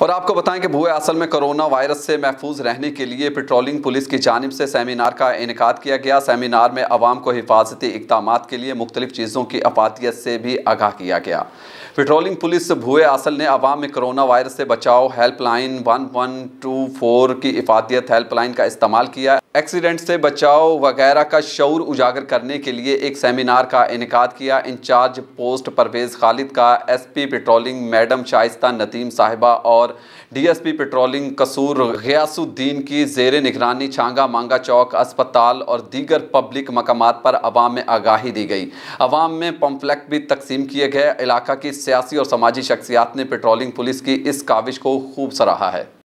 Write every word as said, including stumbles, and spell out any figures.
और आपको बताएं कि भुए असल में कोरोना वायरस से महफूज रहने के लिए पेट्रोलिंग पुलिस की जानिब से सेमिनार का इनेकाद किया गया। सेमिनार में अवाम को हिफाजती इक़दामात के लिए मुख्तलिफ चीज़ों की अफादियत से भी आगाह किया गया। पेट्रोलिंग पुलिस भुए असल ने अवाम में कोरोना वायरस से बचाव helpline one one two four की इफादियत हेल्पलाइन का इस्तेमाल किया। एक्सीडेंट से बचाव वगैरह का शऊर उजागर करने के लिए एक सेमिनार का इनेकाद किया। इंचार्ज पोस्ट परवेज़ खालिद का S P patrolling madam Shaista Nadeem साहिबा और डी एस पी पेट्रोलिंग कसूर गियासुद्दीन की ज़ेर निगरानी छांगा मांगा चौक अस्पताल और दीगर पब्लिक मकामात पर अवाम में आगाही दी गई। अवाम में पम्फलेट भी तकसीम किए गए। इलाका की सियासी और समाजी शख्सियात ने पेट्रोलिंग पुलिस की इस काविश को खूब सराहा है।